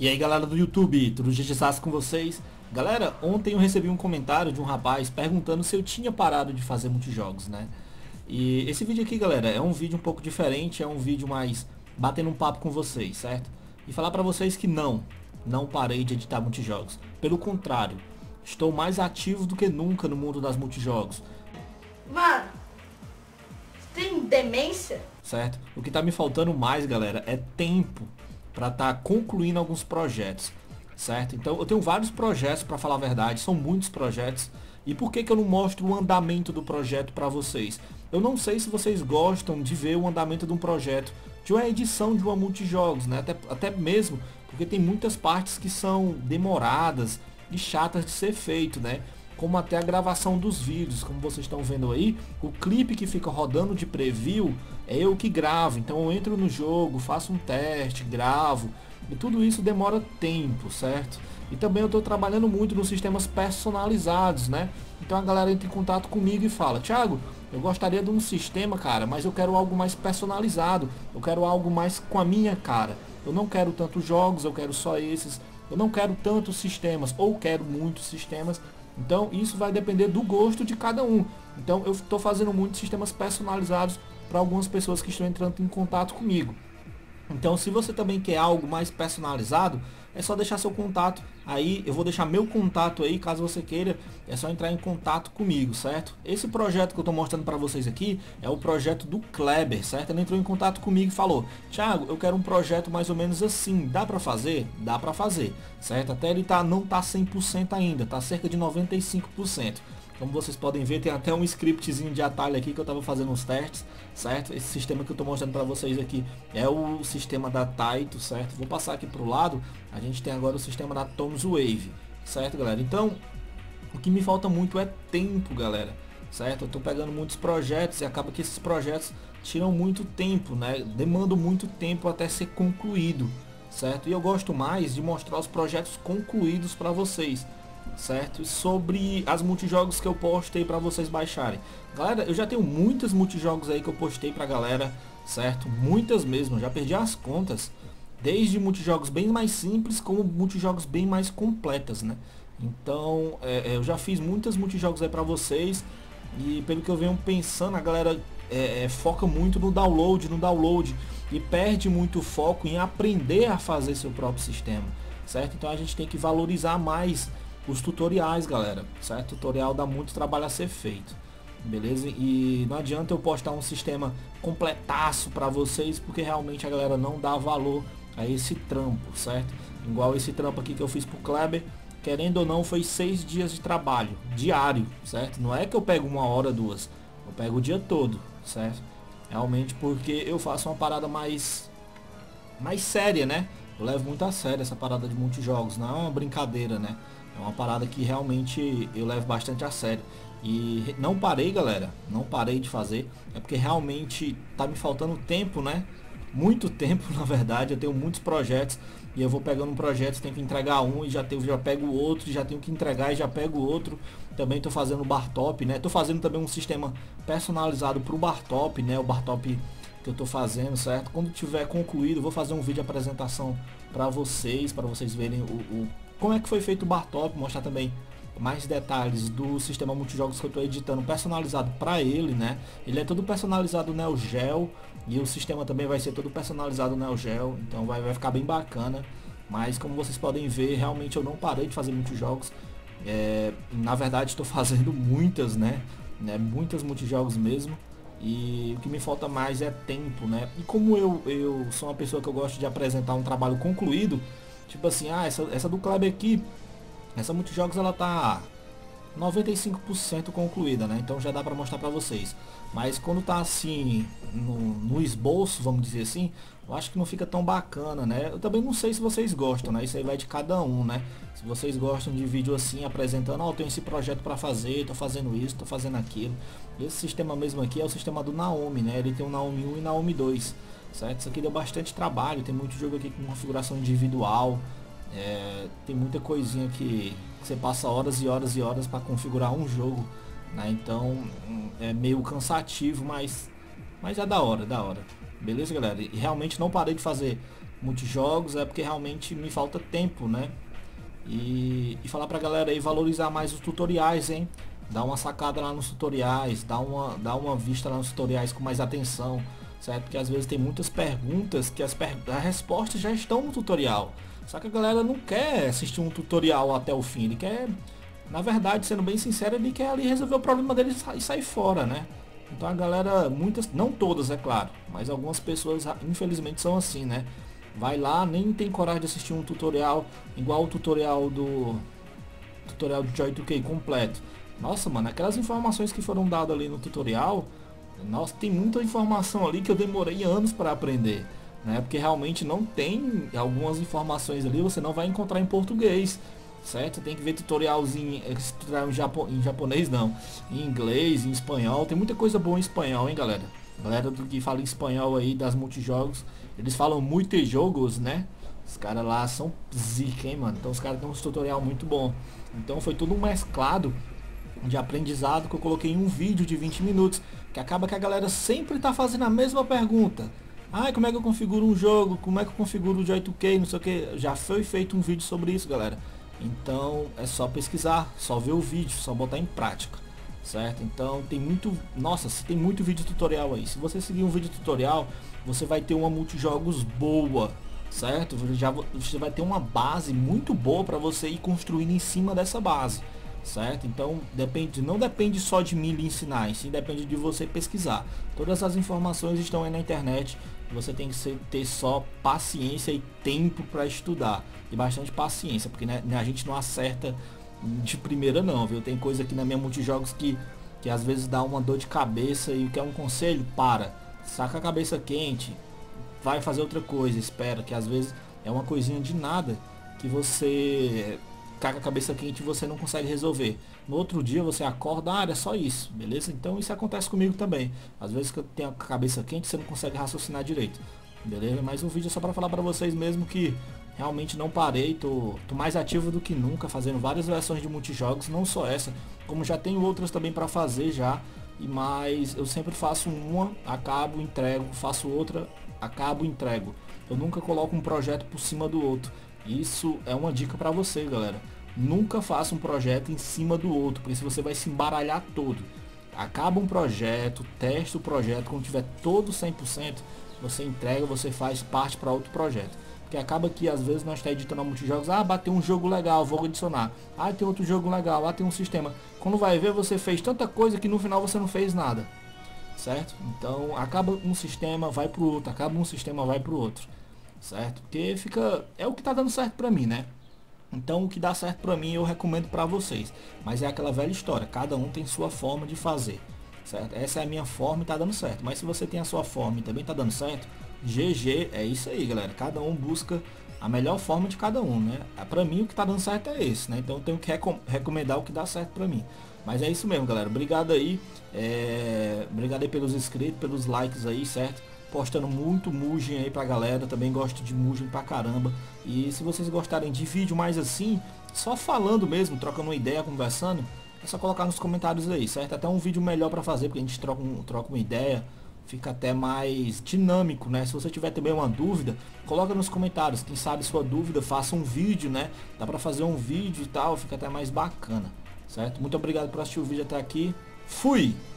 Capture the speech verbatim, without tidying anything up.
E aí galera do YouTube, tudo G G Sass com vocês? Galera, ontem eu recebi um comentário de um rapaz perguntando se eu tinha parado de fazer multijogos, né? E esse vídeo aqui, galera, é um vídeo um pouco diferente, é um vídeo mais batendo um papo com vocês, certo? E falar pra vocês que não, não parei de editar multijogos. Pelo contrário, estou mais ativo do que nunca no mundo das multijogos. Mano, você tem demência? Certo? O que tá me faltando mais, galera, é tempo para estar tá concluindo alguns projetos, certo? Então eu tenho vários projetos, para falar a verdade, são muitos projetos. E por que que eu não mostro o andamento do projeto para vocês? Eu não sei se vocês gostam de ver o andamento de um projeto, de uma edição de uma multijogos, né? Até, até mesmo porque tem muitas partes que são demoradas e chatas de ser feito, né? Como até a gravação dos vídeos, como vocês estão vendo aí, o clipe que fica rodando de preview é eu que gravo. Então eu entro no jogo, faço um teste, gravo, e tudo isso demora tempo, certo? E também eu estou trabalhando muito nos sistemas personalizados, né? Então a galera entra em contato comigo e fala: Thiago, eu gostaria de um sistema, cara, mas eu quero algo mais personalizado, eu quero algo mais com a minha cara. Eu não quero tantos jogos, eu quero só esses. Eu não quero tantos sistemas, ou quero muitos sistemas. Então isso vai depender do gosto de cada um. Então eu estou fazendo muitos sistemas personalizados para algumas pessoas que estão entrando em contato comigo. Então se você também quer algo mais personalizado, é só deixar seu contato aí, eu vou deixar meu contato aí, caso você queira, é só entrar em contato comigo, certo? Esse projeto que eu estou mostrando para vocês aqui é o projeto do Kleber, certo? Ele entrou em contato comigo e falou: Thiago, eu quero um projeto mais ou menos assim, dá para fazer? Dá para fazer, certo? Até ele tá, não tá cem por cento ainda, tá cerca de noventa e cinco por cento. Como vocês podem ver, tem até um scriptzinho de atalho aqui que eu estava fazendo uns testes, certo? Esse sistema que eu estou mostrando para vocês aqui é o sistema da Taito, certo? Vou passar aqui para o lado, a gente tem agora o sistema da Tom's Wave, certo, galera? Então, o que me falta muito é tempo, galera, certo? Eu estou pegando muitos projetos e acaba que esses projetos tiram muito tempo, né? Demandam muito tempo até ser concluído, certo? E eu gosto mais de mostrar os projetos concluídos para vocês, certo? Sobre as multijogos que eu postei para vocês baixarem. Galera, eu já tenho muitas multijogos aí que eu postei pra galera, certo? Muitas mesmo, já perdi as contas. Desde multijogos bem mais simples, como multijogos bem mais completas, né? Então, é, eu já fiz muitas multijogos aí pra vocês. E pelo que eu venho pensando, a galera é, é, foca muito no download, no download. E perde muito foco em aprender a fazer seu próprio sistema, certo? Então a gente tem que valorizar mais os tutoriais, galera, certo? Tutorial dá muito trabalho a ser feito, beleza? E não adianta eu postar um sistema completaço para vocês, porque realmente a galera não dá valor a esse trampo, certo? Igual esse trampo aqui que eu fiz pro Kleber, querendo ou não, foi seis dias de trabalho diário, certo? Não é que eu pego uma hora, duas, eu pego o dia todo, certo? Realmente porque eu faço uma parada mais mais séria, né? Eu levo muito a sério essa parada de multijogos, não é uma brincadeira, né? É uma parada que realmente eu levo bastante a sério. E não parei, galera, não parei de fazer, é porque realmente tá me faltando tempo, né? Muito tempo, na verdade. Eu tenho muitos projetos e eu vou pegando um projeto, tenho que entregar um e já tenho, já pego o outro, já tenho que entregar e já pego o outro. Também tô fazendo o bar top, né? Tô fazendo também um sistema personalizado pro bar top, né? O bar top que eu tô fazendo, certo? Quando tiver concluído, vou fazer um vídeo de apresentação para vocês, para vocês verem o, o como é que foi feito o bar top, mostrar também mais detalhes do sistema multijogos que eu estou editando personalizado para ele, né? Ele é todo personalizado no Neo Geo e o sistema também vai ser todo personalizado no Neo Geo, então vai, vai ficar bem bacana. Mas como vocês podem ver, realmente eu não parei de fazer multijogos. É, na verdade estou fazendo muitas, né? né? Muitas multijogos mesmo. E o que me falta mais é tempo, né? E como eu, eu sou uma pessoa que eu gosto de apresentar um trabalho concluído, tipo assim, ah, essa, essa do Kleber aqui, essa multijogos ela tá noventa e cinco por cento concluída, né? Então já dá pra mostrar pra vocês. Mas quando tá assim, no, no esboço, vamos dizer assim, eu acho que não fica tão bacana, né? Eu também não sei se vocês gostam, né? Isso aí vai de cada um, né? Se vocês gostam de vídeo assim, apresentando, ó, oh, tenho esse projeto pra fazer, tô fazendo isso, tô fazendo aquilo. Esse sistema mesmo aqui é o sistema do Naomi, né? Ele tem o Naomi um e Naomi dois, certo? Isso aqui deu bastante trabalho, tem muito jogo aqui com configuração individual. É, tem muita coisinha que você passa horas e horas e horas para configurar um jogo, né? Então é meio cansativo, mas, mas é da hora, da hora. Beleza, galera? E realmente não parei de fazer multijogos é porque realmente me falta tempo, né? E, e falar pra galera aí valorizar mais os tutoriais, hein? Dá uma sacada lá nos tutoriais, dá uma, dá uma vista lá nos tutoriais com mais atenção, certo? Porque às vezes tem muitas perguntas que as, per as respostas já estão no tutorial. Só que a galera não quer assistir um tutorial até o fim, ele quer, na verdade, sendo bem sincero, ele quer ali resolver o problema dele e sair fora, né? Então a galera, muitas, não todas é claro, mas algumas pessoas infelizmente são assim, né? Vai lá, nem tem coragem de assistir um tutorial igual o tutorial do tutorial do Joy two K completo. Nossa, mano, aquelas informações que foram dadas ali no tutorial, nossa, tem muita informação ali que eu demorei anos para aprender, né? Porque realmente não tem algumas informações ali, você não vai encontrar em português, certo? Tem que ver tutorialzinho, tutorial em, japo, em japonês não, em inglês, em espanhol, tem muita coisa boa em espanhol, hein, galera? Galera do que fala em espanhol aí, das multijogos, eles falam muitos jogos, né? Os caras lá são zica, hein, mano? Então os caras têm um tutorial muito bom. Então foi tudo um mesclado de aprendizado que eu coloquei em um vídeo de vinte minutos, que acaba que a galera sempre tá fazendo a mesma pergunta. Ah, como é que eu configuro um jogo? Como é que eu configuro o Joy two K? Não sei o que. Já foi feito um vídeo sobre isso, galera. Então é só pesquisar, só ver o vídeo, só botar em prática, certo? Então tem muito, nossa, tem muito vídeo tutorial aí. Se você seguir um vídeo tutorial, você vai ter uma multijogos boa, certo? Já você vai ter uma base muito boa para você ir construindo em cima dessa base, certo? Então depende, não depende só de mim lhe ensinar, e sim depende de você pesquisar. Todas as informações estão aí na internet. Você tem que ser, ter só paciência e tempo para estudar, e bastante paciência, porque né, a gente não acerta de primeira não, viu? Tem coisa aqui na minha multijogos que, que às vezes dá uma dor de cabeça, e quer um conselho? Para, saca a cabeça quente, vai fazer outra coisa, espera, que às vezes é uma coisinha de nada que você caga a cabeça quente e você não consegue resolver. No outro dia você acorda, ah, é só isso, beleza? Então isso acontece comigo também. Às vezes que eu tenho a cabeça quente, você não consegue raciocinar direito, beleza? Mas o vídeo é só para falar para vocês mesmo que realmente não parei, tô, tô mais ativo do que nunca, fazendo várias versões de multijogos, não só essa, como já tenho outras também para fazer já. E mais, eu sempre faço uma, acabo, entrego, faço outra, acabo, entrego. Eu nunca coloco um projeto por cima do outro. Isso é uma dica para você, galera. Nunca faça um projeto em cima do outro, porque se você vai se embaralhar todo. Acaba um projeto, testa o projeto, quando tiver todo cem por cento, você entrega, você faz parte para outro projeto. Porque acaba que às vezes nós está editando multijogos, ah, bateu um jogo legal, vou adicionar. Ah, tem outro jogo legal, ah, tem um sistema. Quando vai ver, você fez tanta coisa que no final você não fez nada, certo? Então acaba um sistema, vai pro outro, acaba um sistema, vai pro outro, certo? Porque fica, é o que tá dando certo pra mim, né? Então o que dá certo pra mim eu recomendo pra vocês. Mas é aquela velha história, cada um tem sua forma de fazer, certo? Essa é a minha forma e tá dando certo. Mas se você tem a sua forma e também tá dando certo, G G, é isso aí, galera. Cada um busca a melhor forma de cada um, né? Pra mim o que tá dando certo é esse, né? Então eu tenho que recom recomendar o que dá certo pra mim. Mas é isso mesmo, galera. Obrigado aí. É... Obrigado aí pelos inscritos, pelos likes aí, certo? Postando muito Mugen aí pra galera. Também gosto de Mugen pra caramba. E se vocês gostarem de vídeo mais assim, só falando mesmo, trocando uma ideia, conversando, é só colocar nos comentários aí, certo? Até um vídeo melhor pra fazer, porque a gente troca, um, troca uma ideia. Fica até mais dinâmico, né? Se você tiver também uma dúvida, coloca nos comentários. Quem sabe sua dúvida, faça um vídeo, né? Dá pra fazer um vídeo e tal, fica até mais bacana, certo? Muito obrigado por assistir o vídeo até aqui. Fui!